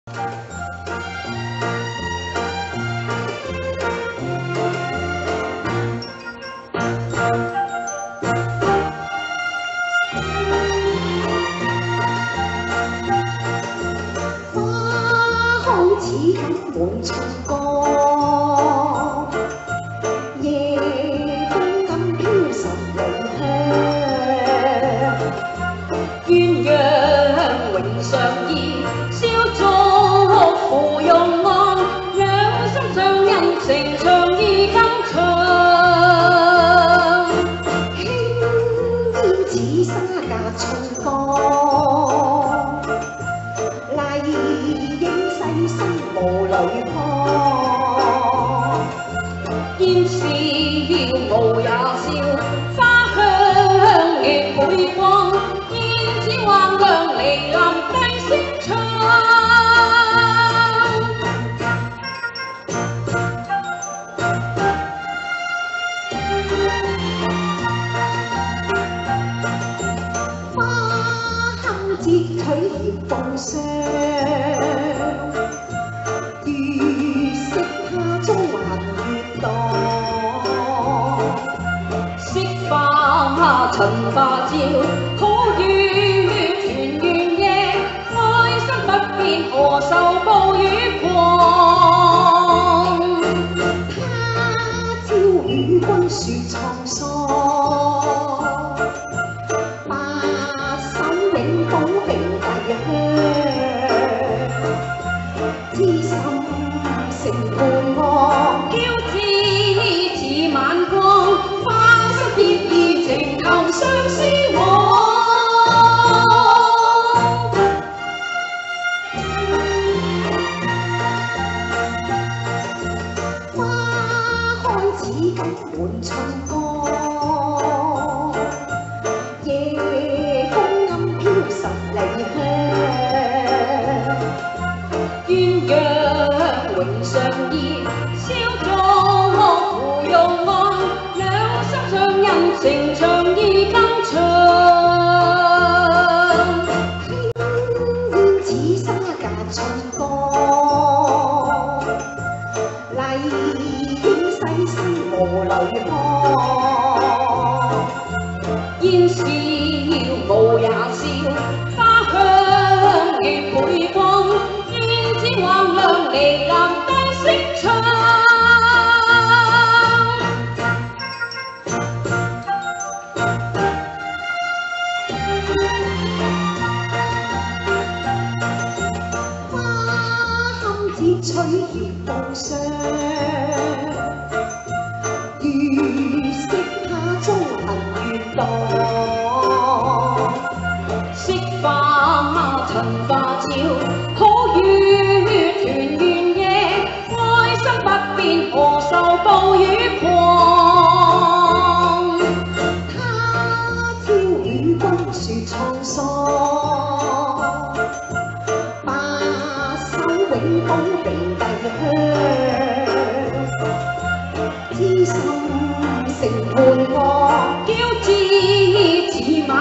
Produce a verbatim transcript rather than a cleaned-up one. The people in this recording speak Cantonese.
似錦滿春光，夜風暗飄十里香。鴛鴦榮尚意，笑逐芙蓉岸，兩心相印，情長意更長。輕煙似沙架春光，麗影細心無淚旁，煙笑無也笑，花香亦會光，燕子橫梁離藍低聲唱。花堪折取葉放霜，如色下中還月蕩。色化塵化照，好於團圓夜，愛心不變，何受暴雨狂。他朝與君說滄桑，白首永保並蒂香。知心成伴我，嬌枝似晚光，花心結意情投相思網。花開似錦滿春光，夜風暗飄十里香。鴛鴦榮尚意，笑逐芙蓉岸，兩心相印，情長意更長。輕煙似沙架春光，麗影細心無淚旁，煙笑無也笑，花香亦會光，燕子橫梁離藍低聲唱。花堪折取葉放霜，如色下中行月蕩。色化塵化照，好於團圓夜，愛心不變，何受暴雨狂。他朝與君說滄桑，白首永保並蒂香。知心成伴我，嬌枝似晚